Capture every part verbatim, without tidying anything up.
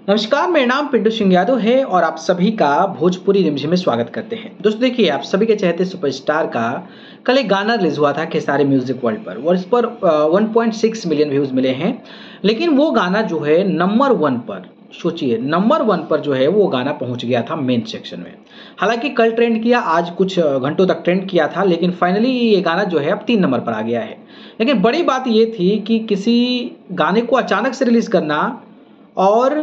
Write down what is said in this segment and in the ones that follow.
नमस्कार, मेरा नाम पिंटू सिंह यादव है और आप सभी का भोजपुरी रिमझिम में स्वागत करते हैं। दोस्तों देखिए, आप सभी के चहेते सुपरस्टार का कल एक गाना रिलीज हुआ था खेसारी म्यूजिक वर्ल्ड पर और इस पर one point six million views मिले हैं। लेकिन वो गाना जो है नंबर वन पर, सोचिए नंबर वन पर जो है वो गाना पहुंच गया था मेन सेक्शन में। हालांकि कल ट्रेंड किया, आज कुछ घंटों तक ट्रेंड किया था, लेकिन फाइनली ये गाना जो है अब तीन नंबर पर आ गया है। लेकिन बड़ी बात ये थी कि किसी गाने को अचानक से रिलीज करना और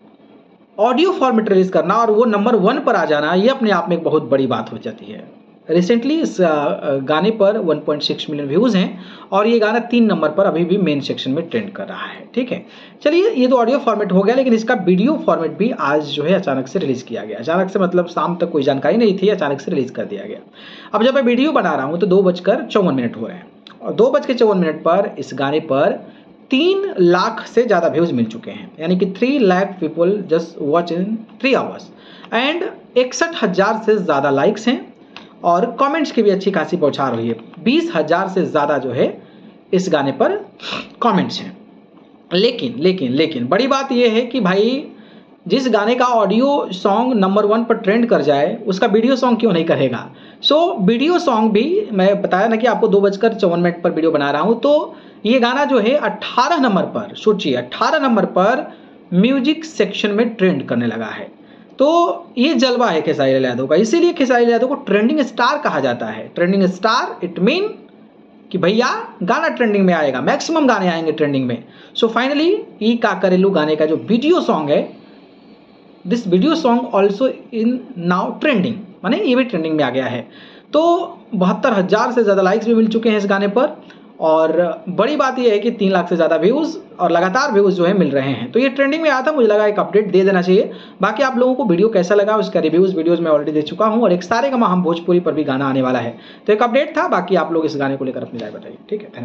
ऑडियो फॉर्मेट रिलीज करना और वो नंबर वन पर आ जाना, ये अपने आप में एक बहुत बड़ी बात हो जाती है। रिसेंटली इस गाने पर one point six million views हैं और ये गाना तीन नंबर पर अभी भी मेन सेक्शन में ट्रेंड कर रहा है। ठीक है, चलिए ये तो ऑडियो फॉर्मेट हो गया, लेकिन इसका वीडियो फॉर्मेट भी आज जो है अचानक से रिलीज किया गया। अचानक से मतलब शाम तक कोई जानकारी नहीं थी, अचानक से रिलीज कर दिया गया। अब जब मैं वीडियो बना रहा हूँ तो दो बजकर चौवन मिनट हो रहे हैं और दो बज के चौवन मिनट पर इस गाने पर तीन लाख से ज़्यादा व्यूज मिल चुके हैं, यानी कि three lakh people just watch in three hours and इकसठ हज़ार से ज़्यादा लाइक्स हैं और कमेंट्स की भी अच्छी खासी बौछार हुई है। बीस हज़ार से ज़्यादा जो है इस गाने पर कमेंट्स हैं। लेकिन लेकिन लेकिन बड़ी बात यह है कि भाई जिस गाने का ऑडियो सॉन्ग नंबर वन पर ट्रेंड कर जाए उसका वीडियो सॉन्ग क्यों नहीं करेगा। सो so, वीडियो सॉन्ग भी, मैं बताया ना कि आपको दो बजकर चौवन मिनट पर वीडियो बना रहा हूँ, तो ये गाना जो है अट्ठारह नंबर पर, सोचिए अट्ठारह नंबर पर म्यूजिक सेक्शन में ट्रेंड करने लगा है। तो ये जलवा है खेसारी लाल यादव का, इसीलिए खेसारी लाल यादव को ट्रेंडिंग स्टार कहा जाता है। ट्रेंडिंग स्टार इट मीन कि भैया गाना ट्रेंडिंग में आएगा, मैक्सिमम गाने आएंगे ट्रेंडिंग में। सो फाइनली ई का करेलू गाने का जो वीडियो सॉन्ग है, this video song also in now trending, माने ये भी ट्रेंडिंग में आ गया है। तो बहत्तर हज़ार से ज़्यादा लाइक्स भी मिल चुके हैं इस गाने पर और बड़ी बात यह है कि तीन लाख से ज़्यादा व्यूज़ और लगातार व्यूज़ जो है मिल रहे हैं। तो ये ट्रेंडिंग में आया था, मुझे लगा एक अपडेट दे देना चाहिए। बाकी आप लोगों को वीडियो कैसा लगा उसका रिव्यूज़ वीडियोज़ मैं ऑलरेडी दे चुका हूँ और एक सारे गामा हम भोजपुरी पर भी गाना आने वाला है। तो एक अपडेट था, बाकी आप लोग इस गाने को लेकर अपनी राय बताइए। ठीक है।